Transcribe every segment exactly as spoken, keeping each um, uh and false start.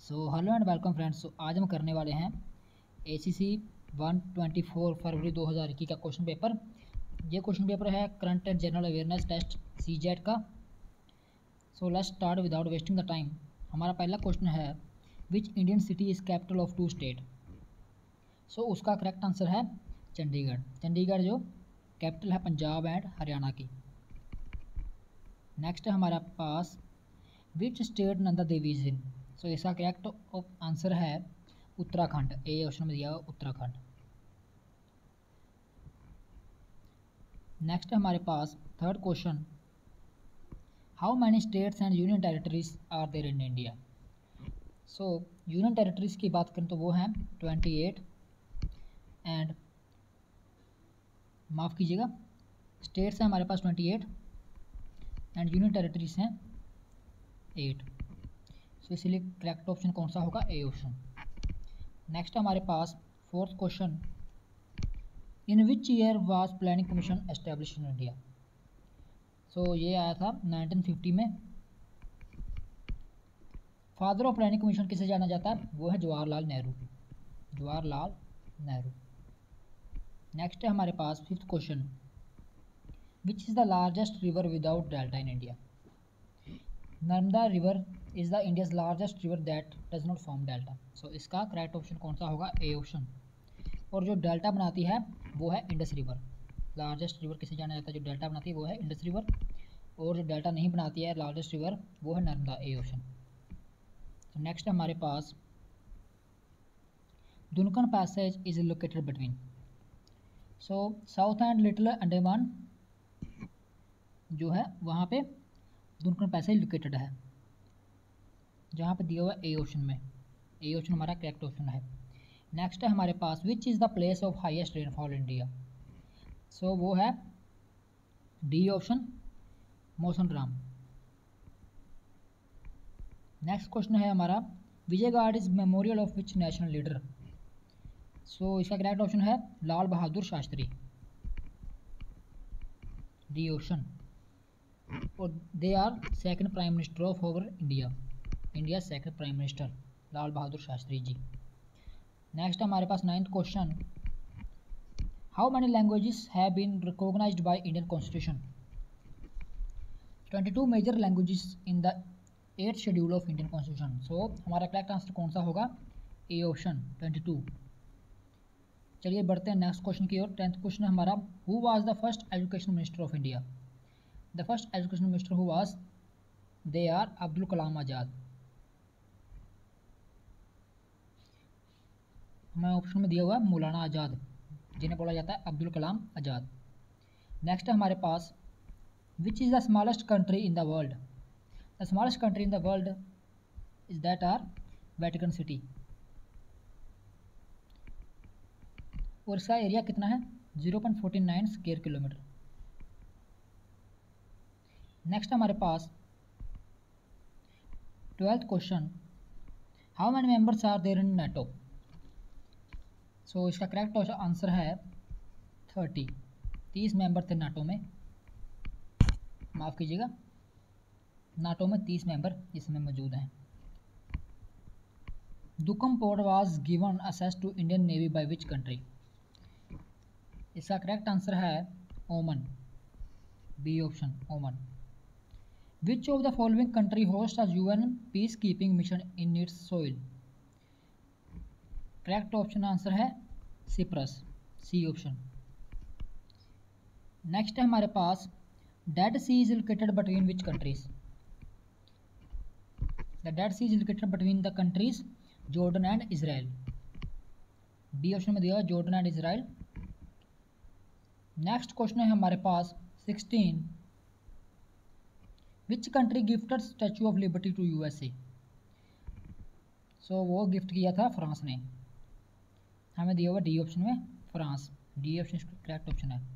So hello and welcome friends. So आज हम करने वाले हैं A C C one twenty four फरवरी दो हज़ार इक्कीस का क्वेश्चन पेपर। ये क्वेश्चन पेपर है current and general awareness test C Z का। So let's start without wasting the time. हमारा पहला क्वेश्चन है which Indian city is capital of two state. So उसका करेक्ट आंसर है चंडीगढ़। चंडीगढ़ जो कैपिटल है पंजाब एंड हरियाणा की। नेक्स्ट है हमारे पास which state Nanda Devi is in. So इसका करेक्ट आंसर है उत्तराखंड। ए ऑप्शन में दिया हुआ उत्तराखंड। नेक्स्ट है हमारे पास third question how many states and union territories are there in India. So union territories की बात करें तो वो हैं ट्वेंटी एट एंड माफ़ कीजिएगा स्टेट्स हैं हमारे पास twenty eight and union territories हैं एट। सो इसलिए करेक्ट ऑप्शन कौन सा होगा, ए ऑप्शन। नेक्स्ट हमारे पास fourth question in which year was planning commission establish in India. So ये आया था नाइनटीन फिफ्टी में। फादर ऑफ प्लानिंग कमीशन किसे जाना जाता है, वो है जवाहरलाल नेहरू। जवाहरलाल नेहरू। नेक्स्ट है हमारे पास fifth question which is the largest river without delta in India. Narmada river is the India's largest river that does not form delta. So इसका करेक्ट ऑप्शन कौन सा होगा, ए ऑप्शन। और जो डेल्टा बनाती है वो है इंडस रिवर। लार्जेस्ट रिवर किसे जाना जाता है, जो डेल्टा बनाती है वो है इंडस रिवर। और जो डेल्टा नहीं बनाती है लार्जेस्ट रिवर वो है नर्मदा, ए ऑप्शन। तो नेक्स्ट हमारे पास Duncan passage is located between. So south and little Andaman जो है वहाँ पे दुनकन पैसेज लोकेटेड है, जहाँ पे दिया हुआ ए ऑप्शन में। ए ऑप्शन हमारा करेक्ट ऑप्शन है। नेक्स्ट है हमारे पास which is the place of highest rainfall India. So वो है D option Mawsynram. Next question है हमारा Vijay Ghat is memorial of which national leader. So इसका करेक्ट ऑप्शन है लाल बहादुर शास्त्री, डी ऑप्शन। और they are second prime minister of our India. India second prime minister Lal Bahadur Shastri ji. Next हमारे पास ninth question how many languages have been recognized by Indian constitution. Twenty two major languages in the eighth schedule of Indian constitution. So हमारा correct answer कौन सा होगा, A option twenty two. चलिए बढ़ते हैं next question की ओर। Tenth question है हमारा who was the first education minister of India. The first education minister who was they are Abdul Kalam Azad. हमें ऑप्शन में दिया हुआ है मौलाना आज़ाद, जिन्हें बोला जाता है अब्दुल कलाम आज़ाद। नेक्स्ट है हमारे पास which is the smallest country in the world. The smallest country in the world is that are Vatican city. और इसका एरिया कितना है, zero point forty nine square kilometre. Next हमारे पास twelfth question how many members are there in NATO. So इसका correct answer है thirty. तीस member थे नाटो में, माफ़ कीजिएगा नाटो में तीस मेंबर इसमें मौजूद हैं। Duqm port was given access to Indian navy by which country. इसका करेक्ट आंसर है Oman, B option Oman. Which of the following country host a UN peace keeping mission in its soil. Correct option answer है Cyprus, C option. Next है हमारे पास Dead Sea is located between which countries. The Dead Sea is located between the countries Jordan and Israel. B option में दिया Jordan and Israel. Next question है हमारे पास sixteen which country gifted Statue of Liberty to USA. So वो gift किया था France ने। हमें दिया हुआ डी ऑप्शन में France, D option correct option है।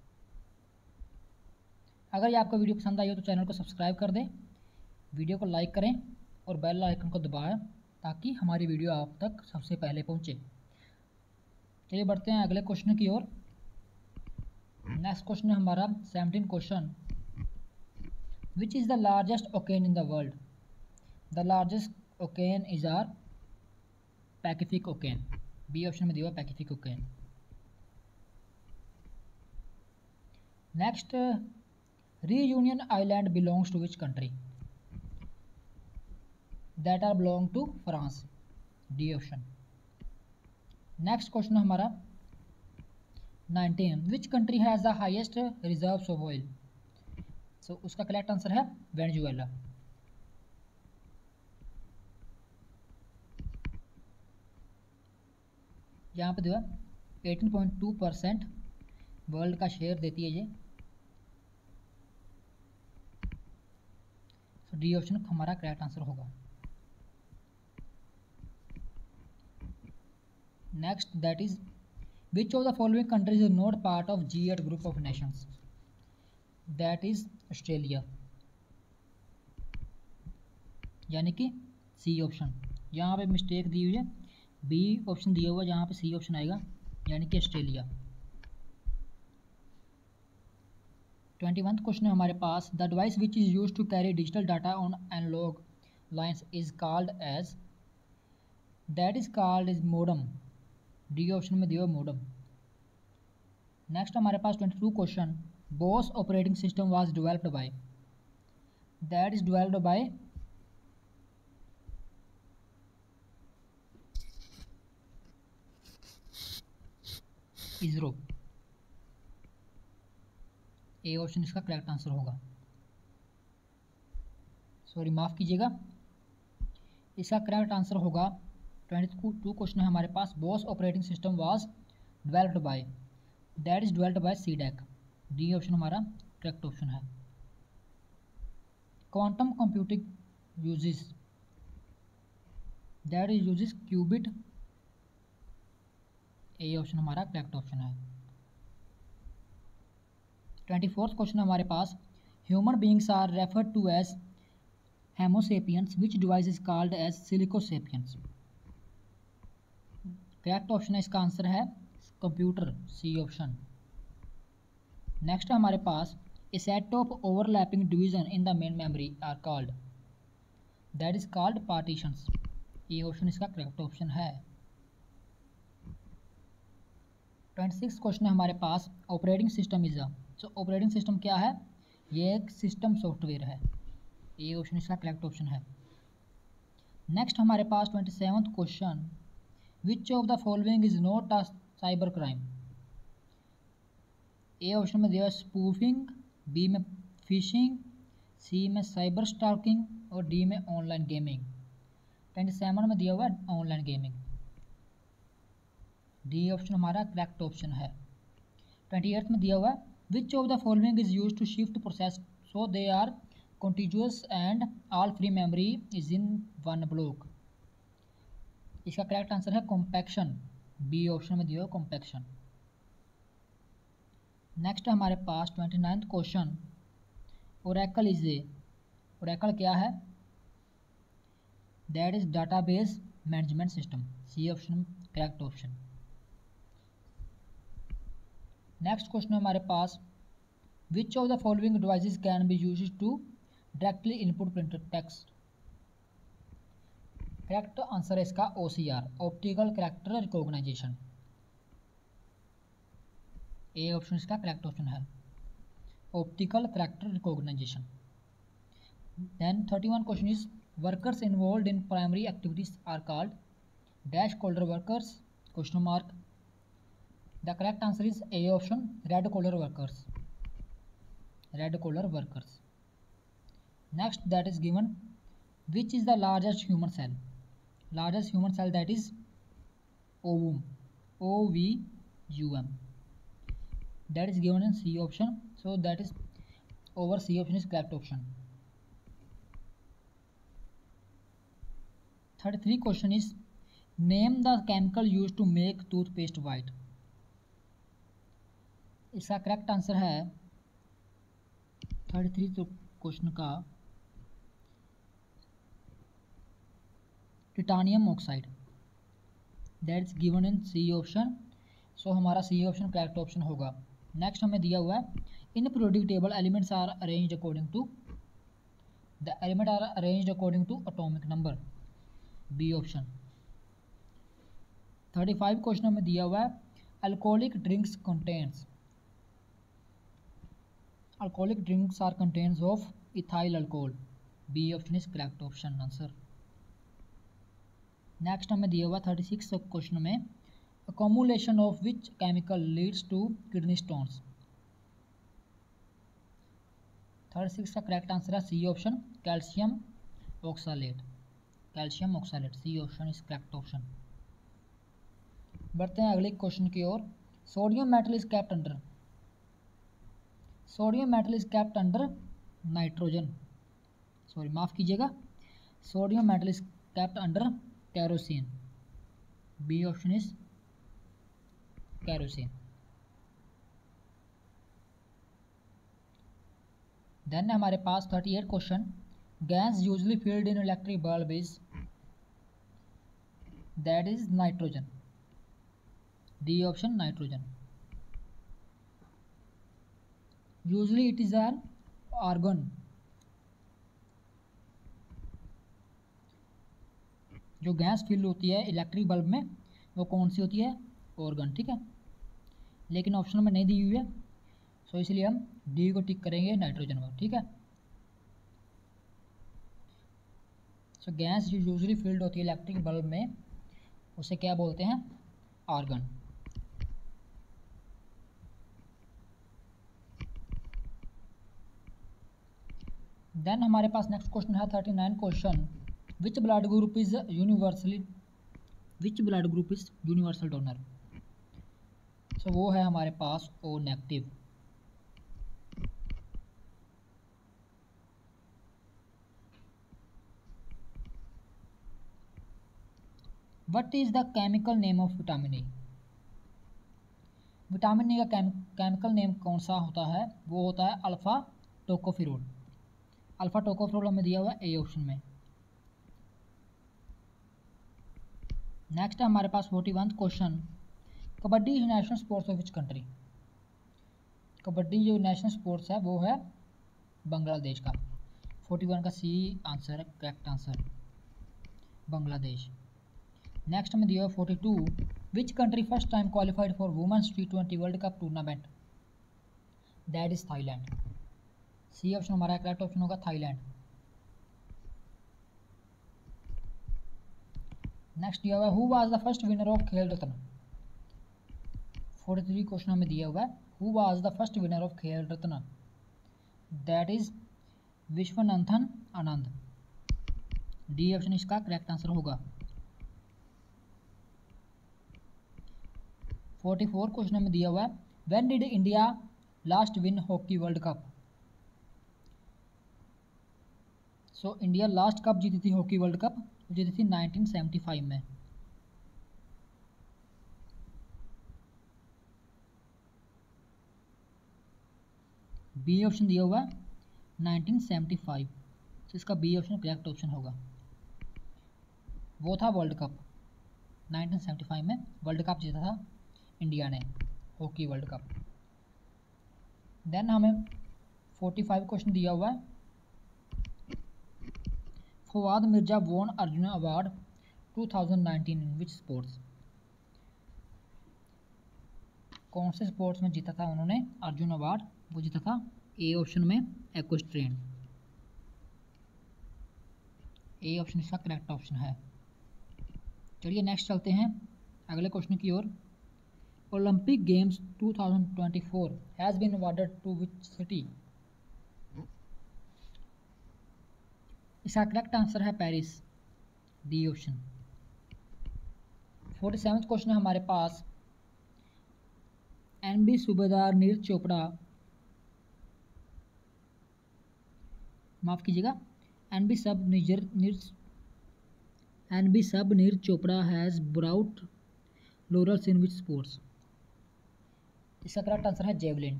अगर ये आपको वीडियो पसंद आई हो तो चैनल को सब्सक्राइब कर दें, वीडियो को लाइक करें और बेल आइकन को दबाएं ताकि हमारी वीडियो आप तक सबसे पहले पहुंचे। चलिए बढ़ते हैं अगले क्वेश्चन की ओर। नेक्स्ट क्वेश्चन है हमारा seventeen question which is the largest ocean in the world. The largest ocean is our Pacific ocean, B option में दिया हुआ Pacific ocean. Next, Reunion island belongs to which country, that are belong to France, D option. Next question हमारा nineteen, which country has the highest reserves of oil, so उसका correct answer है Venezuela. यहाँ पे जो है eighteen point two percent world का share देती है ये, सो डी ऑप्शन हमारा करेक्ट आंसर होगा। Next, that is which of the following countries is not part of G eight group of nations, that is Australia, यानी कि C option. यहाँ पे मिस्टेक दी हुई है, बी ऑप्शन दिया हुआ, यहाँ पे सी ऑप्शन आएगा, यानी कि ऑस्ट्रेलिया। ट्वेंटी वन क्वेश्चन है हमारे पास, the device which is use to carry digital data on analog lines is called as, that is called is modem, D option में दिया मोडम। नेक्स्ट हमारे पास twenty two question, BOSS operating system was developed by, that is developed by ISRO, A option इसका correct answer होगा। Sorry माफ़ कीजिएगा, इसका correct answer होगा ट्वेंटी टू क्वेश्चन है हमारे पास, BOSS operating system was developed by, that is developed by CDAC, D option हमारा करेक्ट ऑप्शन है। Quantum computing uses, that is uses qubit, A option हमारा करेक्ट ऑप्शन है। ट्वेंटी फोर्थ क्वेश्चन हमारे पास, human beings are referred to as homo sapiens, which device is called as silicosapiens, correct option है इसका answer है computer, C option. Next हमारे पास, a set of overlapping division in the main memory are called, that is called partitions, A option इसका correct option है। Twenty six question है हमारे पास, operating system is a, so operating system क्या है, ये एक सिस्टम सॉफ्टवेयर है, ए ऑप्शन इसका करेक्ट ऑप्शन है। नेक्स्ट हमारे पास twenty seventh question, which of the following is not a cyber crime, A option में दिया स्पूफिंग, बी में फिशिंग, सी में साइबर स्टॉकिंग और डी में ऑनलाइन गेमिंग। ट्वेंटी सेवन में दिया हुआ है ऑनलाइन गेमिंग, डी ऑप्शन हमारा करेक्ट ऑप्शन है। ट्वेंटी एट में दिया हुआ है, which of the following is use to shift process so they are contiguous and all free memory is in one block, इसका करेक्ट आंसर है compaction, B option में दिया हुआ कॉम्पैक्शन। नेक्स्ट हमारे पास twenty ninth question, Oracle is a, Oracle क्या है, that is database management system, C option correct option. Next question हमारे पास, which of the following devices can be used to directly input printed text, correct answer है इसका O C R, optical character recognition, A option इसका correct option है, optical character recognition. Then thirty one question is, workers involve in primary activities are called, dash collar workers, question mark, the correct answer is A option, red collar workers, red collar workers. Next that is given, which is the largest human cell, largest human cell that is ovum, O V U M, that is given in C option, so that is over C option is correct option. thirty-three question is, name the chemical used to make toothpaste white, इसका correct answer है thirty three question का titanium oxide, that is given in C option, so हमारा C option correct option होगा। Next हमें दिया हुआ है, in periodic table elements are arranged according to, the element are arranged according to atomic number, B option. Thirty five question में दिया हुआ है alcoholic drinks contains alcoholic drinks are contains of ethyl alcohol. B option is correct option answer. Next हमें दिया हुआ thirty six question में accumulation of which chemical leads to kidney stones. Thirty six का correct answer है C option calcium oxalate. Calcium oxalate C option is correct option. बढ़ते हैं अगले question की ओर। Sodium metal is kept under sodium metal is kept under nitrogen sorry माफ कीजिएगा sodium metal is kept under kerosene. B option is kerosene. Then हमारे पास thirty eight question gas usually filled in electric bulb is that is nitrogen. D option nitrogen. Usually it is an argon. जो gas fill होती है electric bulb में वो कौन सी होती है ऑर्गन। ठीक है, लेकिन ऑप्शन में नहीं दी हुई है सो इसलिए हम डी को टिक करेंगे नाइट्रोजन को। ठीक है, सो गैस जो यूजली फिल्ड होती है इलेक्ट्रिक बल्ब में उसे क्या बोलते हैं आर्गन। देन हमारे पास नेक्स्ट क्वेश्चन है thirty nine question which blood group is universally which blood group is universal donor. So वो है हमारे पास O negative. What is the chemical name of vitamin A. Vitamin A का chemical name कौन सा होता है वो होता है अल्फा टोकोफिरोल। अल्फा टोकोफिरोल हमें दिया हुआ है ए ऑप्शन में। नेक्स्ट है हमारे पास forty one question kabaddi is national sports of which country. Kabaddi जो नेशनल स्पोर्ट्स है वो है बांग्लादेश का। फोर्टी वन का सी आंसर है करेक्ट आंसर बांग्लादेश। नेक्स्ट में दिया हुआ forty two which country first time qualified for women's T twenty world cup tournament that is Thailand. C option हमारा करेक्ट ऑप्शन होगा थाईलैंड। नेक्स्ट दिया हुआ है who was the first winner of Khel Ratna. Forty three question हमें दिया हुआ है who was the first winner of Khel Ratna that is Viswanathan Anand. D option इसका करेक्ट आंसर होगा। फोर्टी फोर क्वेश्चन में दिया हुआ है when did India last win hockey world cup. So India last cup जीती थी हॉकी वर्ल्ड कप जीती थी नाइनटीन सेवेंटी फाइव में। बी ऑप्शन दिया हुआ है नाइनटीन सेवेंटी फाइव तो इसका बी ऑप्शन करेक्ट ऑप्शन होगा। वो था world cup nineteen seventy five में वर्ल्ड कप जीता था इंडिया ने हॉकी वर्ल्ड कप। देन हमें फोर्टी फाइव क्वेश्चन दिया हुआ है Fawad Mirza won Arjuna award two thousand nineteen in which sports. कौन से स्पोर्ट्स में जीता था उन्होंने अर्जुन अवार्ड वो जीता था ए ऑप्शन में एक्वेस्ट्रियन। ए ऑप्शन इसका करेक्ट ऑप्शन है। चलिए नेक्स्ट चलते हैं अगले क्वेश्चन की ओर। Olympic games two thousand twenty four has been awarded to which city. इसका करेक्ट आंसर है Paris. D option. Forty seven question है हमारे पास एन बी सूबेदार नीरज चोपड़ा माफ कीजिएगा एन बी सब नीरज नीरज एन बी सब Neeraj Chopra has brought laurels in which sports. इसका करेक्ट आंसर है जेवलिन।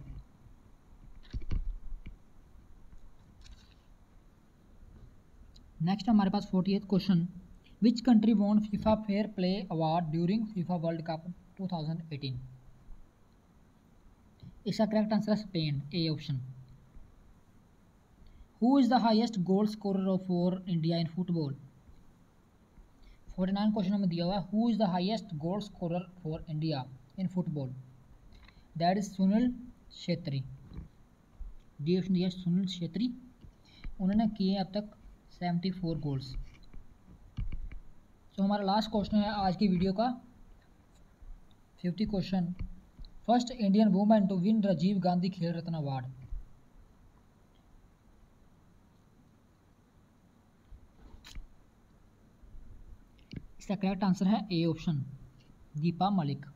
नेक्स्ट हमारे पास forty eighth question which country won FIFA fair play award during FIFA world cup two thousand eighteen. इसका correct answer है Spain. A option. Who is the highest goal scorer for India in football. Forty nine question हमें दिया हुआ है, who is the highest goal scorer for India in football? That is Sunil Chhetri. D option दिया सुनील छेत्री, उन्होंने किए अब तक सेवेंटी फोर गोल्स। तो हमारा लास्ट क्वेश्चन है आज की वीडियो का, fifty question. First Indian women to win Rajiv Gandhi Khel Ratna award? इसका करेक्ट आंसर है ए ऑप्शन, दीपा मलिक।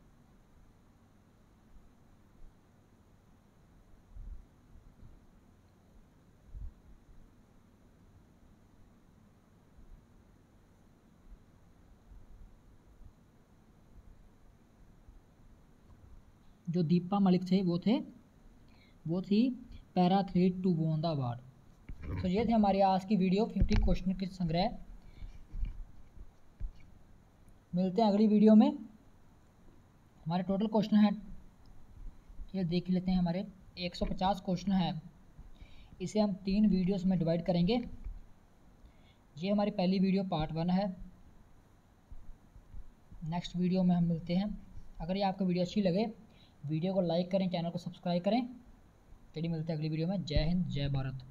जो दीपा मलिक थे वो थे वो थी parathlete to won the award. तो ये थे हमारी आज की वीडियो, फिफ्टी क्वेश्चन के संग्रह। मिलते हैं अगली वीडियो में। हमारे टोटल क्वेश्चन है, ये देख लेते हैं, हमारे एक सौ पचास क्वेश्चन है। इसे हम तीन वीडियोस में डिवाइड करेंगे। ये हमारी पहली वीडियो पार्ट वन है। नेक्स्ट वीडियो में हम मिलते हैं। अगर ये आपको वीडियो अच्छी लगे, वीडियो को लाइक करें, चैनल को सब्सक्राइब करें। चलिए मिलते हैं अगली वीडियो में। जय हिंद, जय भारत।